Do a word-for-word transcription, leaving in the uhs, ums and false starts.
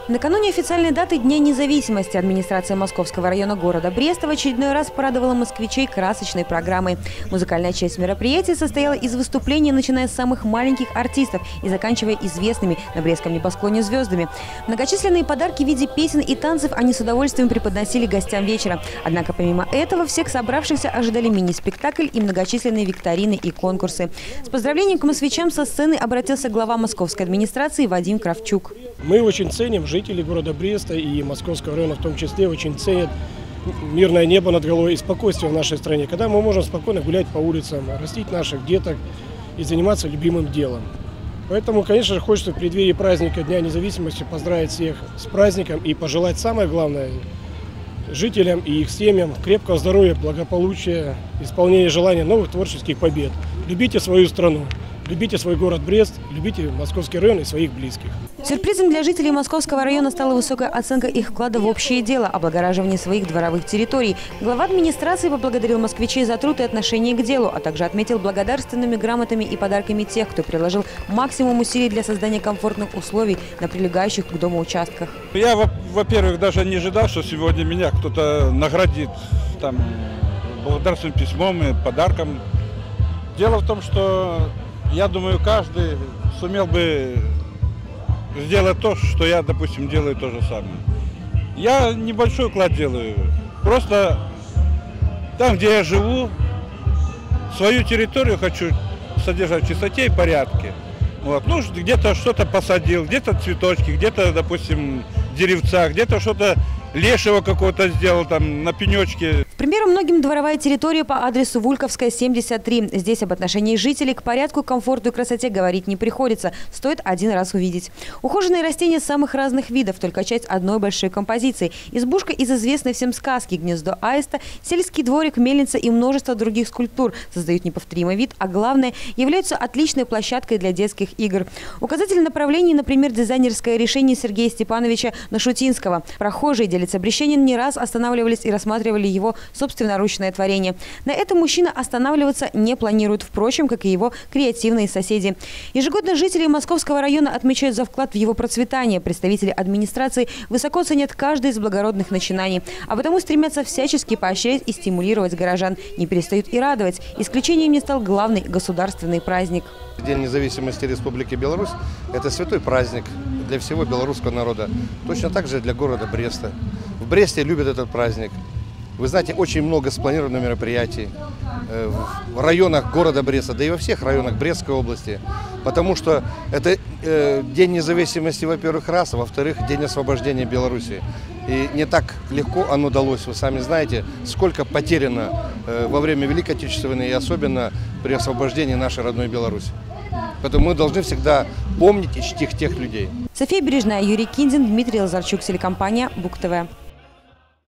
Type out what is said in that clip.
Накануне официальной даты Дня независимости администрация Московского района города Бреста в очередной раз порадовала москвичей красочной программой. Музыкальная часть мероприятия состояла из выступлений, начиная с самых маленьких артистов и заканчивая известными на Брестском небосклоне звездами. Многочисленные подарки в виде песен и танцев они с удовольствием преподносили гостям вечера. Однако помимо этого всех собравшихся ожидали мини-спектакль и многочисленные викторины и конкурсы. С поздравлением к москвичам со сцены обратился глава московской администрации Вадим Кравчук. Мы очень ценим, жители города Бреста и Московского района в том числе, очень ценят мирное небо над головой и спокойствие в нашей стране, когда мы можем спокойно гулять по улицам, растить наших деток и заниматься любимым делом. Поэтому, конечно же, хочется в преддверии праздника Дня независимости поздравить всех с праздником и пожелать самое главное жителям и их семьям крепкого здоровья, благополучия, исполнения желаний, новых творческих побед. Любите свою страну. Любите свой город Брест, любите Московский район и своих близких. Сюрпризом для жителей Московского района стала высокая оценка их вклада в общее дело – облагораживание своих дворовых территорий. Глава администрации поблагодарил москвичей за труд и отношение к делу, а также отметил благодарственными грамотами и подарками тех, кто приложил максимум усилий для создания комфортных условий на прилегающих к дому участках. Я, во-первых, даже не ожидал, что сегодня меня кто-то наградит там, благодарственным письмом и подарком. Дело в том, что я думаю, каждый сумел бы сделать то, что я, допустим, делаю то же самое. Я небольшой вклад делаю. Просто там, где я живу, свою территорию хочу содержать в чистоте и порядке. Вот. Ну, где-то что-то посадил, где-то цветочки, где-то, допустим, деревца, где-то что-то лешего какого-то сделал там на пенечке. В пример многим дворовая территория по адресу Вульковская, семьдесят три. Здесь об отношении жителей к порядку, комфорту и красоте говорить не приходится. Стоит один раз увидеть. Ухоженные растения самых разных видов, только часть одной большой композиции. Избушка из известной всем сказки, гнездо аиста, сельский дворик, мельница и множество других скульптур создают неповторимый вид, а главное, являются отличной площадкой для детских игр. Указатель направлений, например, дизайнерское решение Сергея Степановича Нашутинского. Прохожие, делится Брещанин, не раз останавливались и рассматривали его собственноручное творение. На этом мужчина останавливаться не планирует, впрочем, как и его креативные соседи. Ежегодно жители Московского района отмечают за вклад в его процветание. Представители администрации высоко ценят каждое из благородных начинаний, а потому стремятся всячески поощрять и стимулировать горожан. Не перестают и радовать. Исключением не стал главный государственный праздник. День независимости Республики Беларусь – это святой праздник для всего белорусского народа. Точно так же для города Бреста. В Бресте любят этот праздник. Вы знаете, очень много спланировано мероприятий в районах города Бреста, да и во всех районах Брестской области. Потому что это э, День независимости, во-первых, раз, а во-вторых, День освобождения Беларуси. И не так легко оно далось. Вы сами знаете, сколько потеряно э, во время Великой Отечественной и особенно при освобождении нашей родной Беларуси. Поэтому мы должны всегда помнить и чтить тех людей. София Бережная, Юрий Киндин, Дмитрий Лазарчук, телекомпания БУК ТВ.